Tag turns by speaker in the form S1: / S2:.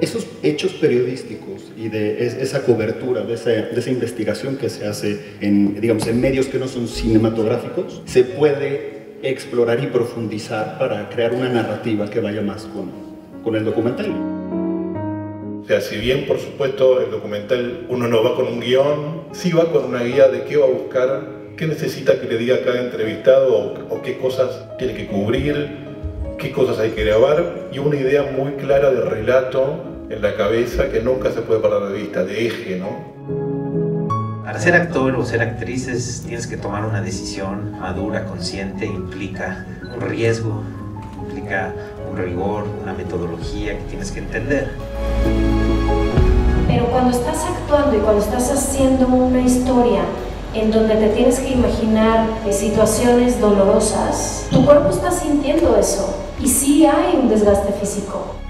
S1: esos hechos periodísticos y de esa cobertura, de esa investigación que se hace en, digamos, en medios que no son cinematográficos, se puede explorar y profundizar para crear una narrativa que vaya más con el documental.
S2: O sea, si bien, por supuesto, el documental uno no va con un guión, sí va con una guía de qué va a buscar, qué necesita que le diga cada entrevistado o qué cosas tiene que cubrir, qué cosas hay que grabar, y una idea muy clara de relato en la cabeza que nunca se puede perder de vista, de eje, ¿no?
S3: Para ser actor o ser actriz tienes que tomar una decisión madura, consciente, implica un riesgo, implica un rigor, una metodología que tienes que entender.
S4: Pero cuando estás actuando y cuando estás haciendo una historia en donde te tienes que imaginar situaciones dolorosas, tu cuerpo está sintiendo eso y sí hay un desgaste físico.